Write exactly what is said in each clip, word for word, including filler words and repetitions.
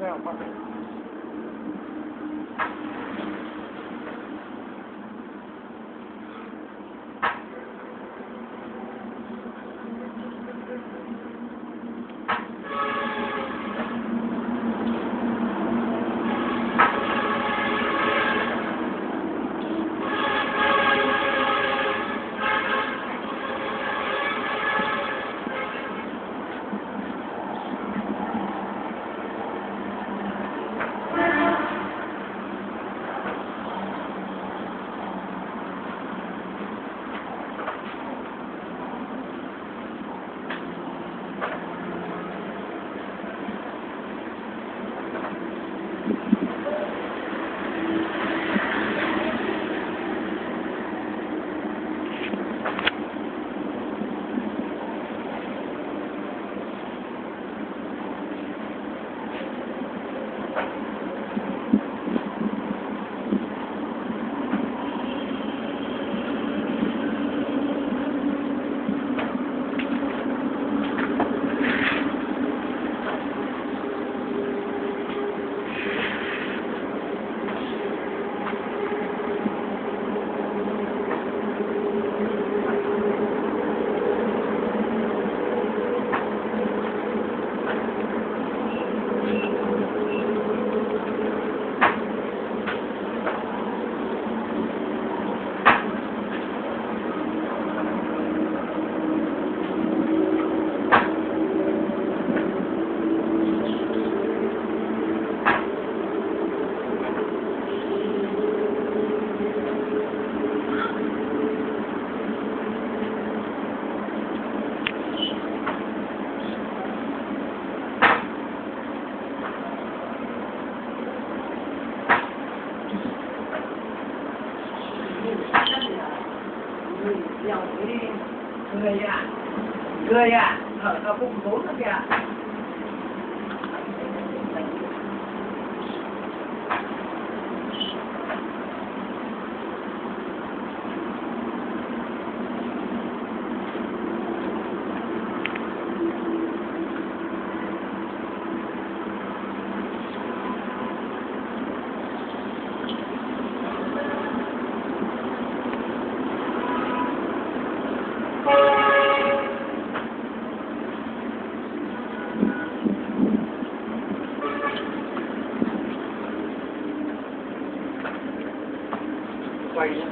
nào mà người à người à ở ở vùng bốn nữa kìa. Quay nhé.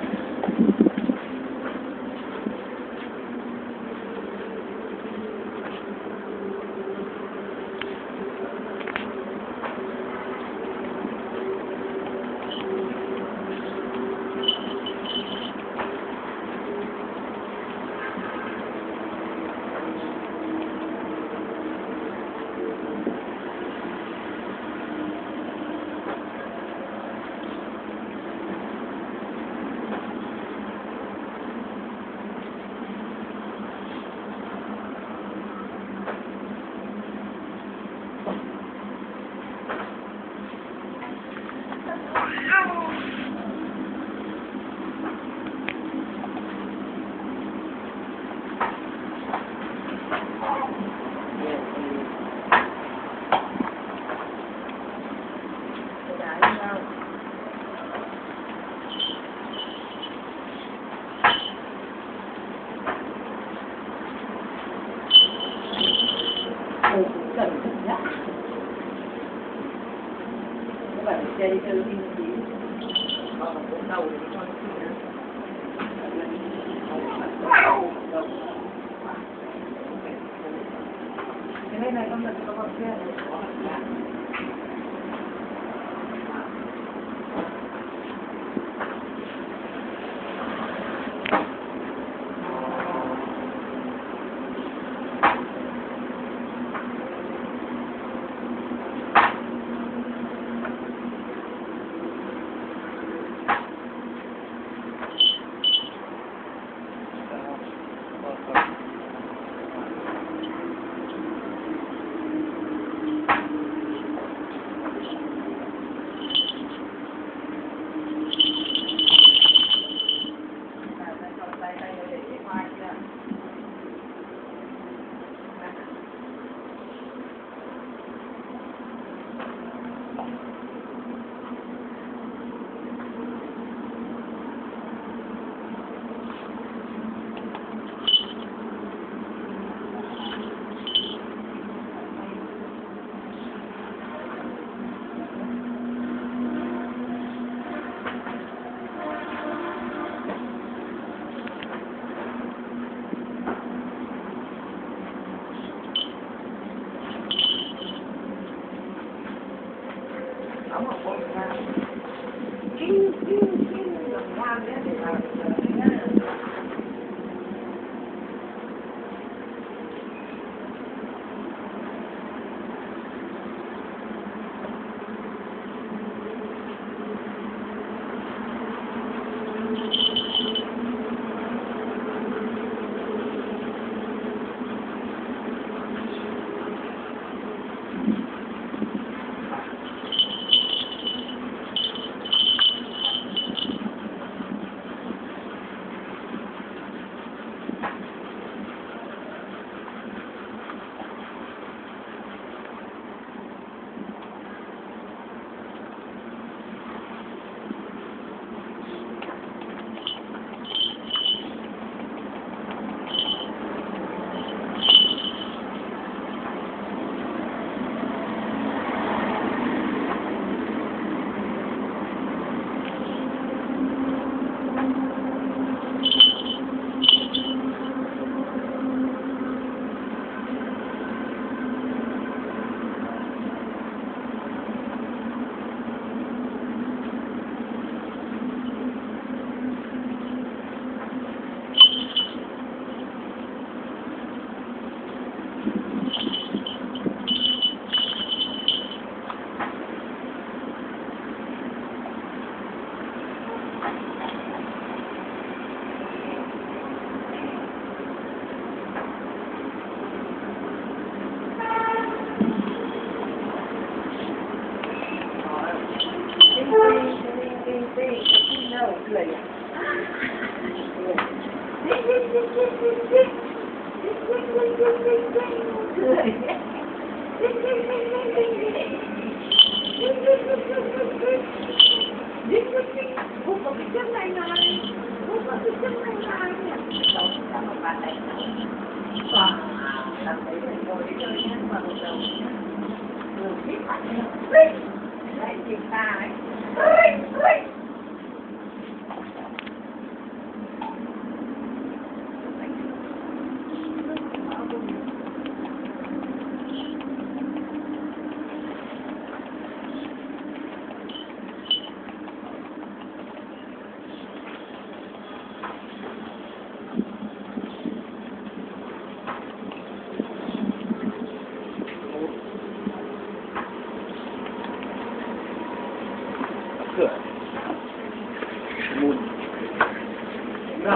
Cẩn thận nhá. Các bạn chơi chơi đi tí. Ờ, cũng đầu thì cho nó kỹ nữa. Cái này này con đặt cho con kia. đóng một bộ ra kinh kinh kinh được làm đấy để làm no, good. Hút vào cái chất này này, hút vào cái chất này này. Đâu, sao mà bạn này wow, làm thấy mình ngồi đi chơi nhé, mà một đầu đường biết bạn này, lại tìm ta đấy. Cửa mùn rồi.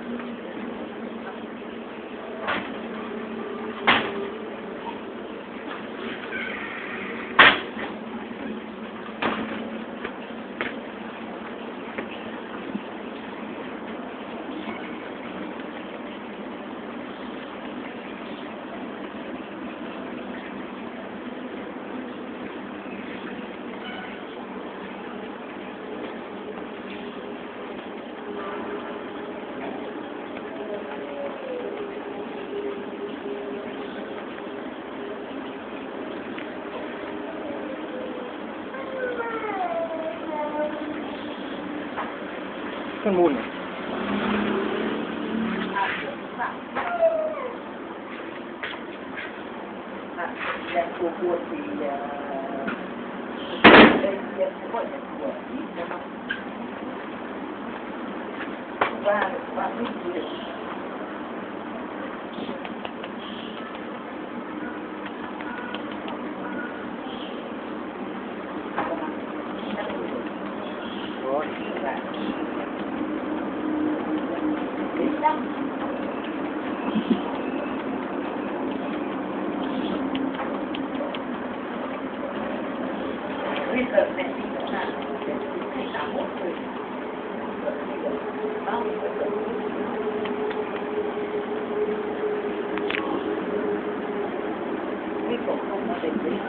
Con mùn này. Yang kuat di đây yang kuat yang kuat ini memang và và cái gì Rồi. bây giờ này là thầy tám một người bao nhiêu người cái cổ không có đến đấy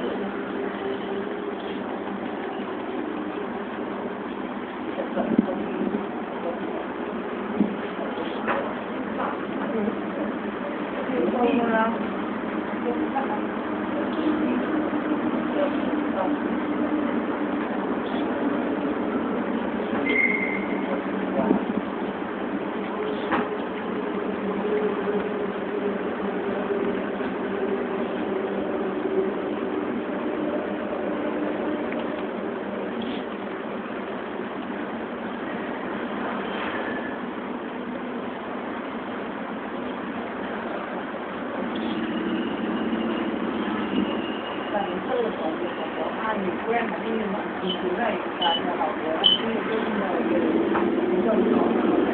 là người quen mà đi mà thì thứ này là nhà bảo vệ đi đi mời về rồi nó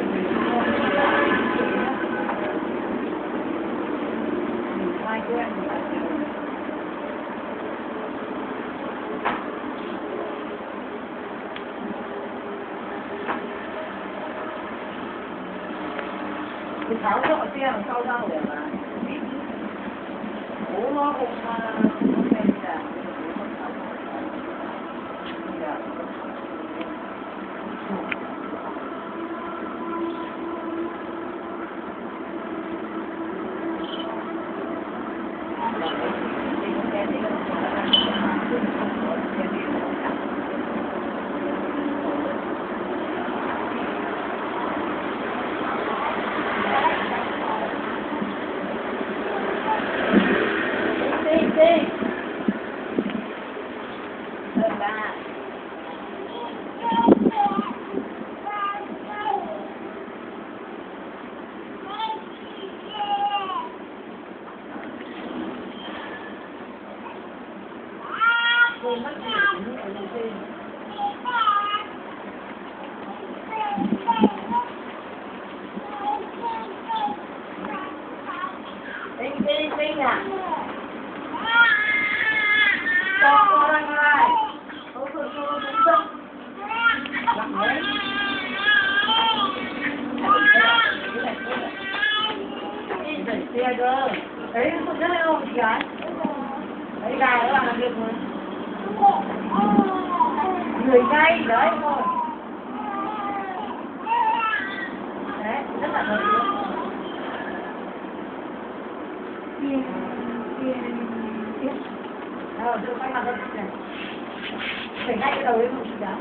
mình ai quen thì phải thì tháo cho xe làm sao ra để mà bố nó cũng không xem cả Tinh tinh tinh à? Cho con ăn lại. Không được cho con cũng không. Lặng đấy. Đi đẩy xe cơ. Đấy nó rất là ổn chị gái. Đấy gà các bạn làm việc rồi. Người ngay đấy thôi. Đấy, rất là hợp lý. Tiền, tiền, tiền. Rồi, đưa quay mặt ra này. Phải ngay cái đầu đấy một chị đó.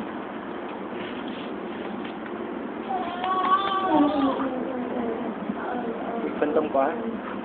Phân tâm quá.